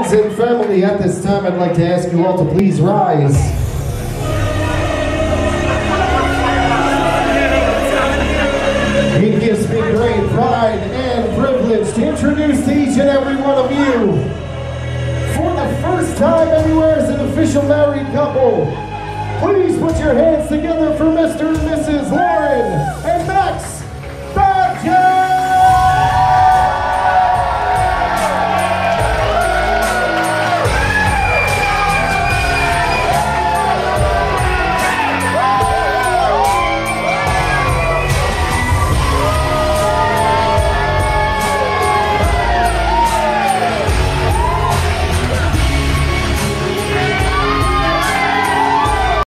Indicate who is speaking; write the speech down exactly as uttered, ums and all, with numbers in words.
Speaker 1: Friends and family, at this time I'd like to ask you all to please rise. It gives me great pride and privilege to introduce to each and every one of you, for the first time anywhere as an official married couple, please put your hands together for Mister and Missus Lauren